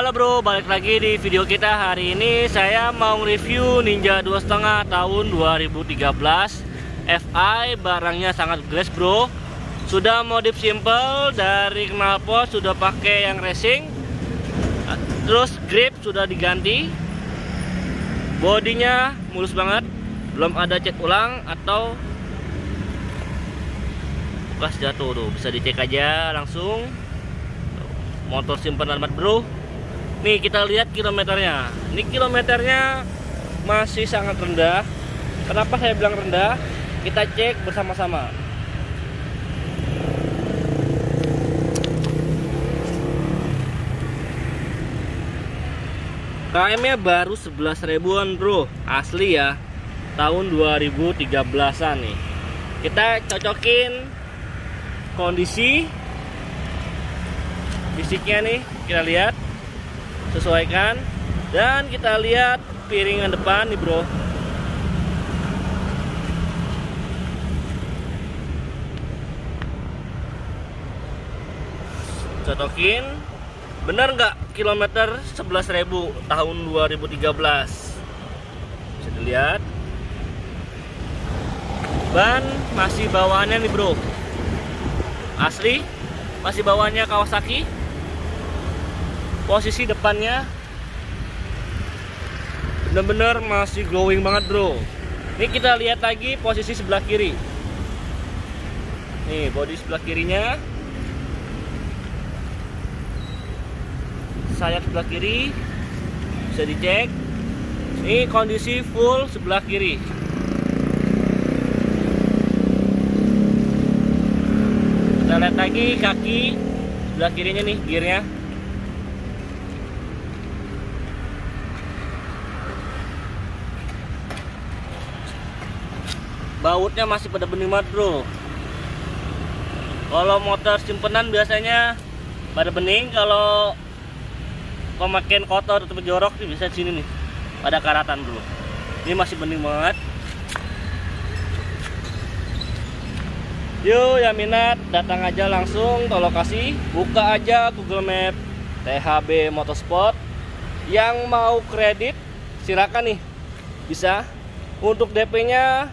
Halo bro, balik lagi di video kita. Hari ini saya mau review Ninja 2,5 tahun 2013 Fi. Barangnya sangat gres bro. Sudah modif simple, dari knalpot sudah pakai yang racing. Terus grip sudah diganti. Bodinya mulus banget, belum ada cat ulang atau bekas jatuh tuh, bisa dicek aja langsung. Motor simpanan banget bro. Nih kita lihat kilometernya. Ini kilometernya masih sangat rendah. Kenapa saya bilang rendah? Kita cek bersama-sama. KM-nya baru 11 ribuan bro. Asli ya, tahun 2013an nih. Kita cocokin kondisi fisiknya nih, kita lihat, sesuaikan, dan kita lihat piringan depan nih bro. Cocokin, bener nggak kilometer 11.000 tahun 2013? Bisa dilihat. Ban masih bawaannya nih bro, asli masih bawaannya Kawasaki. Posisi depannya bener-bener masih glowing banget bro. Ini kita lihat lagi posisi sebelah kiri. Nih bodi sebelah kirinya, sayap sebelah kiri bisa dicek. Ini kondisi full sebelah kiri. Kita lihat lagi kaki sebelah kirinya nih, gearnya. Bautnya masih pada bening banget bro. Kalau motor simpenan biasanya pada bening, kalau pemakaian kotor atau jorok sih bisa sini nih, pada karatan bro. Ini masih bening banget. Yuk yang minat datang aja langsung ke lokasi, buka aja Google Map THB Motorsport. Yang mau kredit silakan nih, bisa. Untuk DP-nya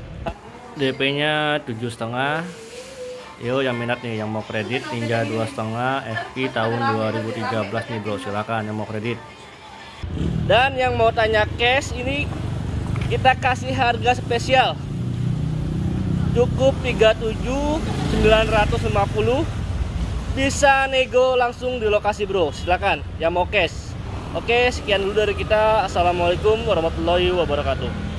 7,5. Yo yang minat nih, yang mau kredit Ninja 2,5 Fi tahun 2013 nih bro, silakan yang mau kredit. Dan yang mau tanya cash, ini kita kasih harga spesial, cukup 37.950. Bisa nego langsung di lokasi bro, silakan yang mau cash. Oke, sekian dulu dari kita. Assalamualaikum warahmatullahi wabarakatuh.